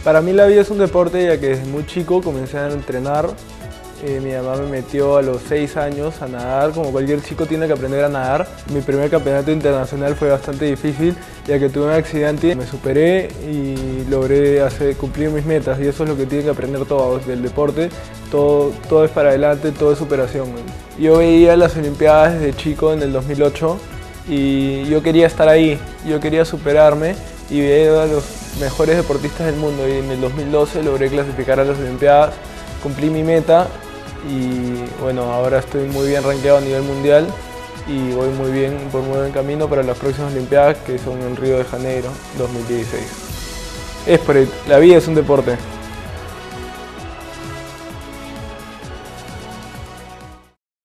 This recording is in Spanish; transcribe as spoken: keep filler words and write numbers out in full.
Para mí la vida es un deporte, ya que desde muy chico comencé a entrenar. Eh, mi mamá me metió a los seis años a nadar, como cualquier chico tiene que aprender a nadar. Mi primer campeonato internacional fue bastante difícil, ya que tuve un accidente, me superé y logré hacer, cumplir mis metas, y eso es lo que tienen que aprender todos del deporte. Todo, todo es para adelante, todo es superación. Yo veía las Olimpiadas desde chico en el dos mil ocho y yo quería estar ahí, yo quería superarme y veía a los mejores deportistas del mundo, y en el dos mil doce logré clasificar a las Olimpiadas, cumplí mi meta y bueno, ahora estoy muy bien rankeado a nivel mundial y voy muy bien, por muy buen camino para las próximas Olimpiadas, que son en Río de Janeiro dos mil dieciséis. Es por el, la vida es un deporte.